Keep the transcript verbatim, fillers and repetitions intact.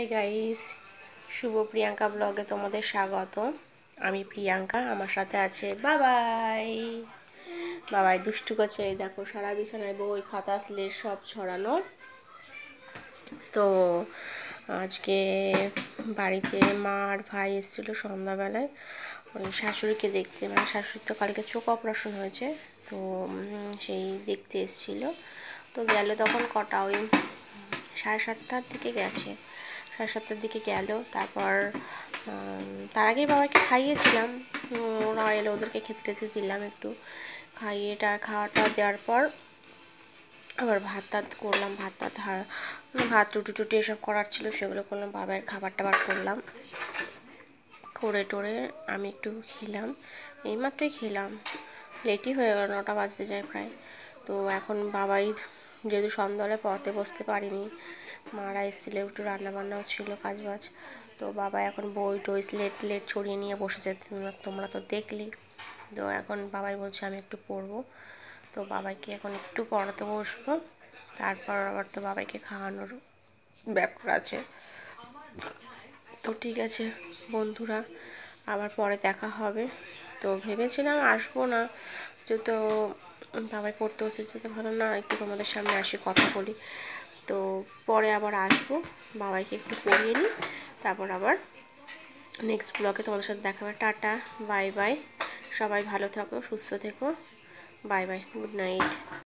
Hi guys, শুভ প্রিয়াঙ্কা ব্লগে তোমাদের স্বাগত। আমি প্রিয়াঙ্কা, আমার সাথে আছে বাবাই। বাবাই দুষ্টু করছে, এই দেখো সারা বিছানায় বই খাতা স্লেট সব ছড়ানো। তো আজকে বাড়িতে মা আর ভাই এসেছিলো সন্ধ্যাবেলায় ওই শাশুড়িকে দেখতে, মানে শাশুড়ির তো কালকে চোখ অপারেশন হয়েছে, তো সেই দেখতে এসেছিলো। তো গেল তখন কটা ওই সাড়ে সাতটার দিকে গেছে, সাড়ে সাতটার দিকে গেল। তারপর তার আগেই বাবাকে খাইয়েছিলাম, ওরা এলো, ওদেরকে খেতে টেতে দিলাম, একটু খাইয়েটা খাওয়াটা দেওয়ার পর আবার ভাত টাত করলাম, ভাত টাত ভাত রুটি টুটি এসব করার ছিল সেগুলো করলাম, বাবার খাবার টাবার করলাম, করে টোরে আমি একটু খেলাম, এইমাত্রই খেলাম, লেটই হয়ে গেল, নটা বাজতে যায় প্রায়। তো এখন বাবাই যেহেতু সন্ধ্যাবেলায় পড়তে বসতে পারিনি, মারা এসেছিলো, একটু রান্নাবান্নাও ছিল কাজ বাজ, তো বাবা এখন বই টই স্লেট লেট ছড়িয়ে নিয়ে বসেছে, তোমরা তো দেখলি। তো এখন বাবাই বলছে আমি একটু পড়বো, তো বাবাইকে এখন একটু পড়াতে বসবো, তারপর আবার তো বাবাইকে খাওয়ানোর ব্যাপার আছে। তো ঠিক আছে বন্ধুরা, আবার পরে দেখা হবে। তো ভেবেছিলাম আসবো না, যেহেতু বাবাই পড়তে বসেছে, তো ভালো না একটু তোমাদের সামনে আসি কথা বলি। তো পরে আবার আসবো, বাবাইকে একটু পড়িয়ে নিই, তারপর আবার নেক্সট ব্লগে তোমাদের সাথে দেখা হবে। টাটা, বাই বাই, সবাই ভালো থাকো, সুস্থ থেকো, বাই বাই, গুড নাইট।